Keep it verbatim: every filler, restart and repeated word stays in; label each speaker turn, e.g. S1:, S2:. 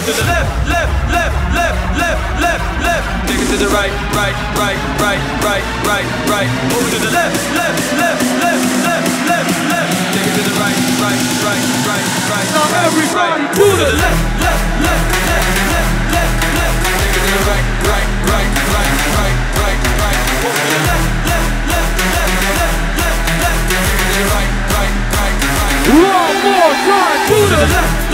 S1: to the left, left, left, left, left, left, left. Take it to the right, right, right, right, right, right, right. Move to the left, left, left, left, left, left, left. Take it to the right, right, right, right, right. Now everybody to the left, left, left, left, left, left, left. Take it to the right, right, right, right, right, right, right. Move to the left, left, left, left, left, left, left. Take it to the right, right, right, right. One more time to the left.